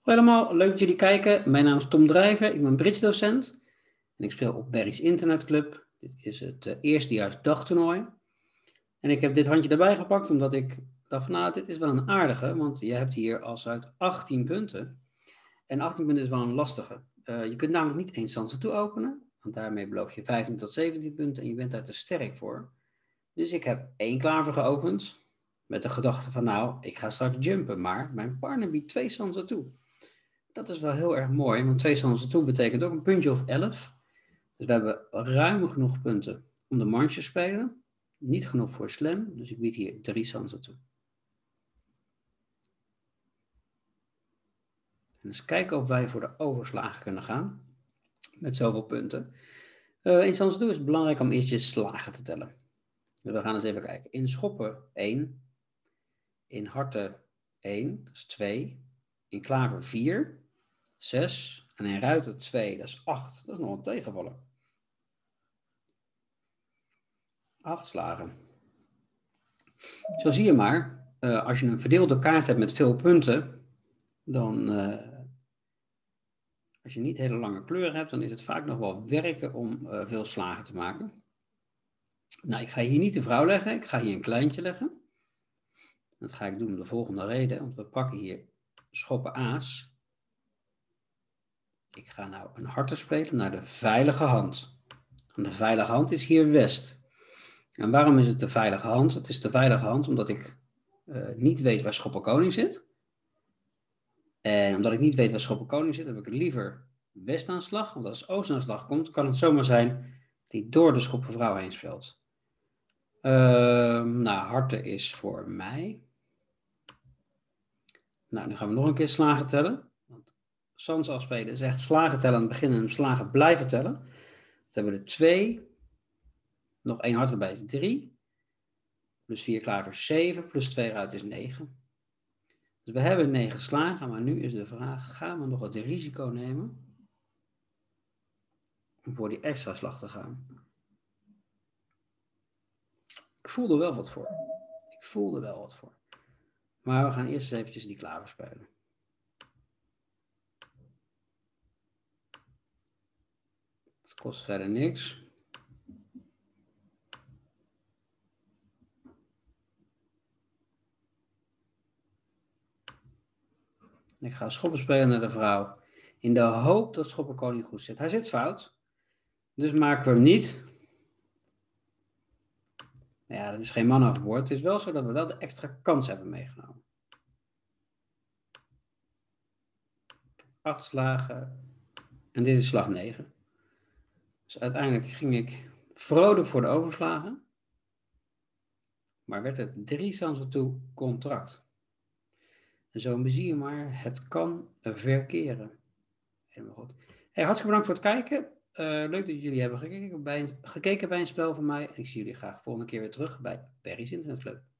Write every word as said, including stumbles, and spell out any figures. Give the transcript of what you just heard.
Hoi allemaal, leuk dat jullie kijken. Mijn naam is Tom Drijver, ik ben bridge-docent en ik speel op Berry's Internetclub. Dit is het uh, eerstejaars dagtoernooi. En ik heb dit handje erbij gepakt omdat ik dacht van nou, dit is wel een aardige, want je hebt hier als uit achttien punten. En achttien punten is wel een lastige. Uh, je kunt namelijk niet één stanza toe openen, want daarmee beloof je vijftien tot zeventien punten en je bent daar te sterk voor. Dus ik heb één klaver geopend met de gedachte van nou, ik ga straks jumpen, maar mijn partner biedt twee stanza toe. Dat is wel heel erg mooi, want twee stanza toe betekent ook een puntje of elf. Dus we hebben ruim genoeg punten om de manche te spelen. Niet genoeg voor slam, dus ik bied hier drie stanza toe. En eens kijken of wij voor de overslagen kunnen gaan. Met zoveel punten. Uh, in stanza toe is het belangrijk om eerst je slagen te tellen. Dus we gaan eens even kijken. In schoppen één. In harten één, dat is twee. In klaver vier. zes. En in ruiten twee, dat is acht. Dat is nog een tegenvaller. acht slagen. Zo zie je maar, uh, als je een verdeelde kaart hebt met veel punten, dan, uh, als je niet hele lange kleuren hebt, dan is het vaak nog wel werken om uh, veel slagen te maken. Nou, ik ga hier niet de vrouw leggen, ik ga hier een kleintje leggen. Dat ga ik doen om de volgende reden, want we pakken hier schoppen aas. Ik ga nou een harten spelen naar de veilige hand. En de veilige hand is hier west. En waarom is het de veilige hand? Het is de veilige hand omdat ik uh, niet weet waar schopper koning zit. En omdat ik niet weet waar schopper koning zit, heb ik liever westaanslag. Want als oostaanslag komt, kan het zomaar zijn dat hij door de schopper vrouw heen speelt. Uh, nou, harten is voor mij. Nou, nu gaan we nog een keer slagen tellen. Want Sans afspelen is echt slagen tellen aan het begin en slagen blijven tellen. Dan hebben we er twee. Nog één hart erbij is drie. Plus vier klaver is zeven. Plus twee ruit is negen. Dus we hebben negen slagen. Maar nu is de vraag, gaan we nog wat risico nemen? Om voor die extra slag te gaan. Ik voel er wel wat voor. Ik voel er wel wat voor. Maar we gaan eerst eens eventjes die klaver spelen. Het kost verder niks. Ik ga schoppen spelen naar de vrouw. In de hoop dat schopper koning goed zit. Hij zit fout. Dus maken we hem niet. Ja, dat is geen man overboord. Het is wel zo dat we wel de extra kans hebben meegenomen. Acht slagen. En dit is slag negen. Dus uiteindelijk ging ik vrolijk voor de overslagen. Maar werd het drie stanza toe contract. En zo zie je maar, het kan verkeren. Helemaal goed. Hey, hartstikke bedankt voor het kijken. Uh, leuk dat jullie hebben gekeken bij, een, gekeken bij een spel van mij. En ik zie jullie graag volgende keer weer terug bij Berry's Internetclub.